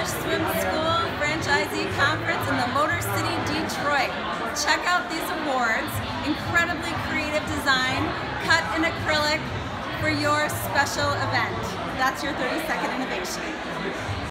Goldfish Swim School Franchisee Conference in the Motor City, Detroit. Check out these awards. Incredibly creative design, cut in acrylic for your special event. That's your 30-second innovation.